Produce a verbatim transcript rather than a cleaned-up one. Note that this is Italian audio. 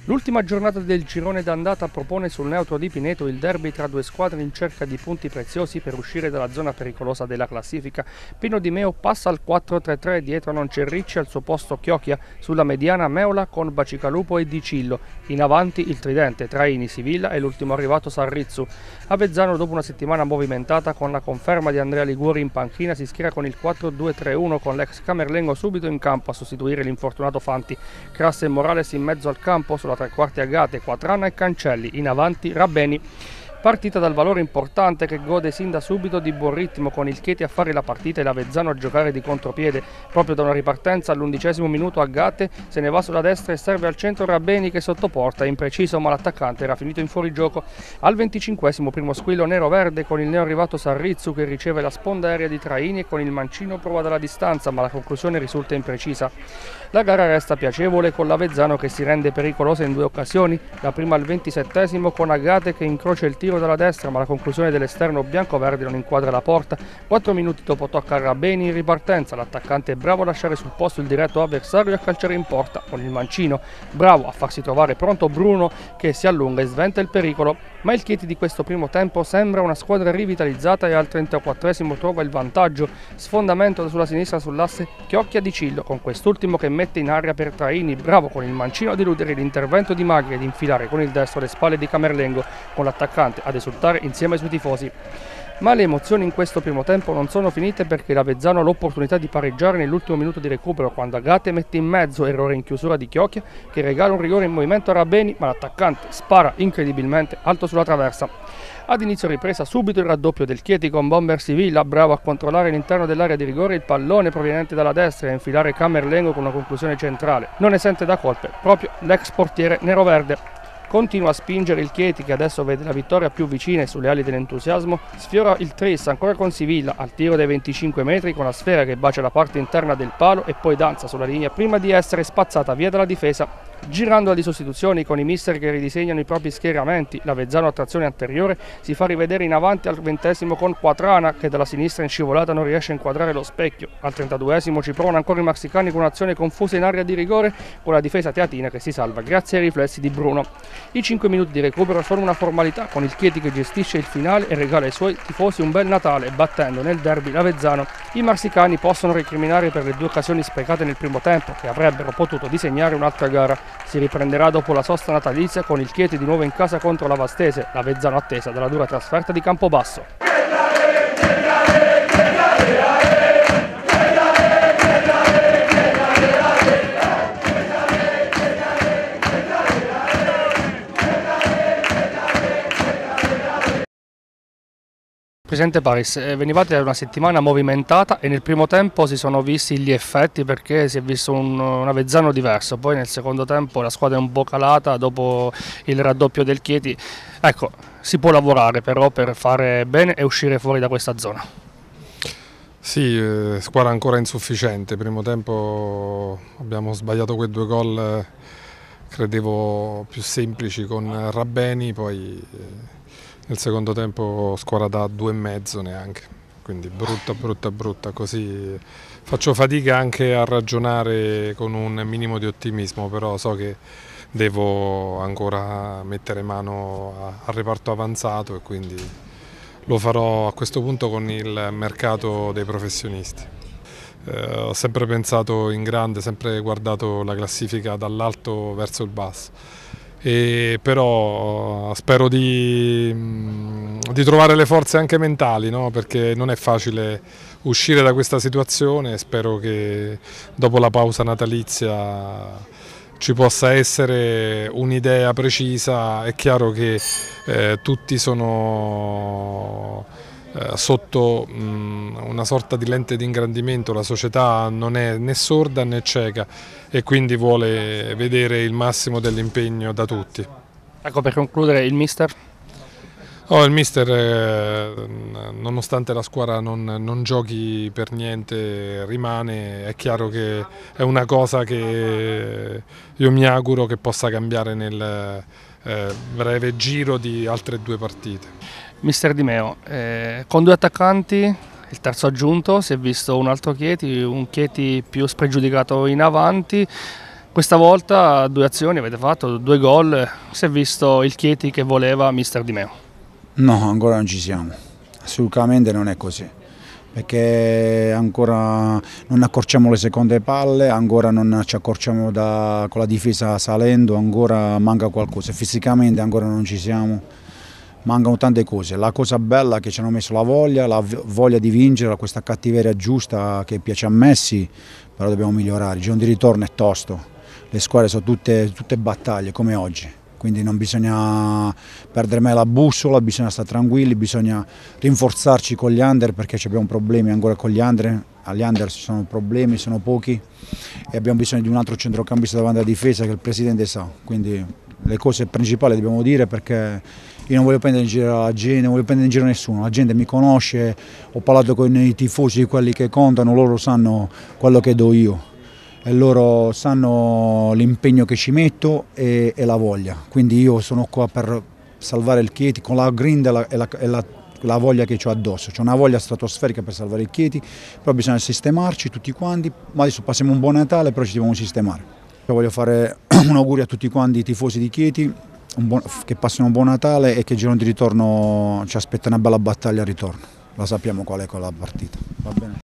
L'ultima giornata del girone d'andata propone sul neutro di Pineto il derby tra due squadre in cerca di punti preziosi per uscire dalla zona pericolosa della classifica. Pino Di Meo passa al quattro tre tre, dietro non c'è Ricci, al suo posto Chiocchia, sulla mediana Meola con Bacicalupo e Di Cillo. In avanti il tridente Traini, Sivilla e l'ultimo arrivato Sarrizzu. Avezzano, dopo una settimana movimentata con la conferma di Andrea Liguori in panchina, si schiera con il quattro due tre uno con l'ex Camerlengo subito in campo a sostituire l'infortunato Fanti. Crasse e Morales in mezzo al campo, sulla tre quarti Agate, Quatrana e Cancelli, in avanti Rabbeni. Partita dal valore importante che gode sin da subito di buon ritmo, con il Chieti a fare la partita e l'Avezzano a giocare di contropiede. Proprio da una ripartenza all'undicesimo minuto Agate se ne va sulla destra e serve al centro Rabbeni che sottoporta, impreciso ma l'attaccante era finito in fuorigioco. Al venticinquesimo primo squillo nero-verde con il neoarrivato Sarrizzu che riceve la sponda aerea di Traini e con il mancino prova dalla distanza, ma la conclusione risulta imprecisa. La gara resta piacevole con l'Avezzano che si rende pericolosa in due occasioni, la prima al ventisettesimo con Agate che incrocia il tiro dalla destra, ma la conclusione dell'esterno bianco-verde non inquadra la porta. Quattro minuti dopo tocca a Rabbeni in ripartenza, l'attaccante è bravo a lasciare sul posto il diretto avversario e a calciare in porta con il mancino, bravo a farsi trovare pronto Bruno che si allunga e sventa il pericolo. Ma il Chieti di questo primo tempo sembra una squadra rivitalizzata e al trentaquattresimo trova il vantaggio, sfondamento sulla sinistra sull'asse Chiocchia Di Cillo, con quest'ultimo che mette in aria per Traini, bravo con il mancino ad eludere l'intervento di Magri ed infilare con il destro le spalle di Camerlengo, con l'attaccante ad esultare insieme ai suoi tifosi. Ma le emozioni in questo primo tempo non sono finite, perché l'Avezzano ha l'opportunità di pareggiare nell'ultimo minuto di recupero quando Agate mette in mezzo, errore in chiusura di Chiocchia che regala un rigore in movimento a Rabbeni, ma l'attaccante spara incredibilmente alto sulla traversa. Ad inizio ripresa subito il raddoppio del Chieti con Bomber Sivilla, bravo a controllare l'interno dell'area di rigore il pallone proveniente dalla destra e a infilare Camerlengo con una conclusione centrale. Non è esente da colpe proprio l'ex portiere neroverde. Continua a spingere il Chieti che adesso vede la vittoria più vicina e sulle ali dell'entusiasmo, sfiora il tris ancora con Sivilla al tiro dai venticinque metri con la sfera che bacia la parte interna del palo e poi danza sulla linea prima di essere spazzata via dalla difesa. Girando alle sostituzioni con i mister che ridisegnano i propri schieramenti, l'Avezzano a trazione anteriore si fa rivedere in avanti al ventesimo con Quatrana che dalla sinistra in scivolata non riesce a inquadrare lo specchio. Al trentaduesimo ci provano ancora i marsicani con un'azione confusa in area di rigore con la difesa teatina che si salva grazie ai riflessi di Bruno. I cinque minuti di recupero sono una formalità, con il Chieti che gestisce il finale e regala ai suoi tifosi un bel Natale battendo nel derby l'Avezzano. I marsicani possono recriminare per le due occasioni sprecate nel primo tempo che avrebbero potuto disegnare un'altra gara. Si riprenderà dopo la sosta natalizia con il Chieti di nuovo in casa contro la Vastese, l'Avezzano attesa dalla dura trasferta di Campobasso. Presidente Paris, eh, venivate da una settimana movimentata e nel primo tempo si sono visti gli effetti, perché si è visto un, un Avezzano diverso, poi nel secondo tempo la squadra è un po' calata dopo il raddoppio del Chieti. Ecco, si può lavorare però per fare bene e uscire fuori da questa zona. Sì, eh, squadra ancora insufficiente. Primo tempo abbiamo sbagliato quei due gol, eh, credevo più semplici con Rabbeni, poi eh, nel secondo tempo squadra da due e mezzo neanche, quindi brutta brutta brutta, così faccio fatica anche a ragionare con un minimo di ottimismo, però so che devo ancora mettere mano al reparto avanzato e quindi lo farò a questo punto con il mercato dei professionisti. Eh, ho sempre pensato in grande, sempre guardato la classifica dall'alto verso il basso. E però spero di, di trovare le forze anche mentali, no? Perché non è facile uscire da questa situazione e spero che dopo la pausa natalizia ci possa essere un'idea precisa. È chiaro che eh, tutti sono eh, sotto mh, una sorta di lente di ingrandimento, la società non è né sorda né cieca e quindi vuole vedere il massimo dell'impegno da tutti. Ecco, per concludere, il mister? Oh, il mister, eh, nonostante la squadra non, non giochi per niente, rimane. È chiaro che è una cosa che io mi auguro che possa cambiare nel eh, breve giro di altre due partite. Mister Di Meo, eh, con due attaccanti, il terzo aggiunto, si è visto un altro Chieti, un Chieti più spregiudicato in avanti. Questa volta due azioni avete fatto, due gol, si è visto il Chieti che voleva mister Di Meo. No, ancora non ci siamo, assolutamente non è così, perché ancora non accorciamo le seconde palle, ancora non ci accorciamo da, con la difesa salendo, ancora manca qualcosa, fisicamente ancora non ci siamo, mancano tante cose. La cosa bella è che ci hanno messo la voglia, la voglia di vincere, questa cattiveria giusta che piace a Messi, però dobbiamo migliorare, il giorno di ritorno è tosto, le squadre sono tutte, tutte battaglie come oggi. Quindi non bisogna perdere mai la bussola, bisogna stare tranquilli, bisogna rinforzarci con gli under perché abbiamo problemi ancora con gli under, agli under ci sono problemi, sono pochi e abbiamo bisogno di un altro centrocampista davanti alla difesa che il presidente sa, quindi le cose principali dobbiamo dire perché io non voglio prendere in giro la gente, non voglio prendere in giro nessuno, la gente mi conosce, ho parlato con i tifosi, quelli che contano, loro sanno quello che do io. E loro sanno l'impegno che ci metto e, e la voglia, quindi io sono qua per salvare il Chieti con la grinta e la, e la, e la, la voglia che ho addosso, c'è una voglia stratosferica per salvare il Chieti, però bisogna sistemarci tutti quanti, ma adesso passiamo un buon Natale però ci dobbiamo sistemare. Io voglio fare un augurio a tutti quanti i tifosi di Chieti, un buon, che passino un buon Natale e che il giorno di ritorno ci aspetta una bella battaglia al ritorno, la sappiamo qual è quella partita. Va bene?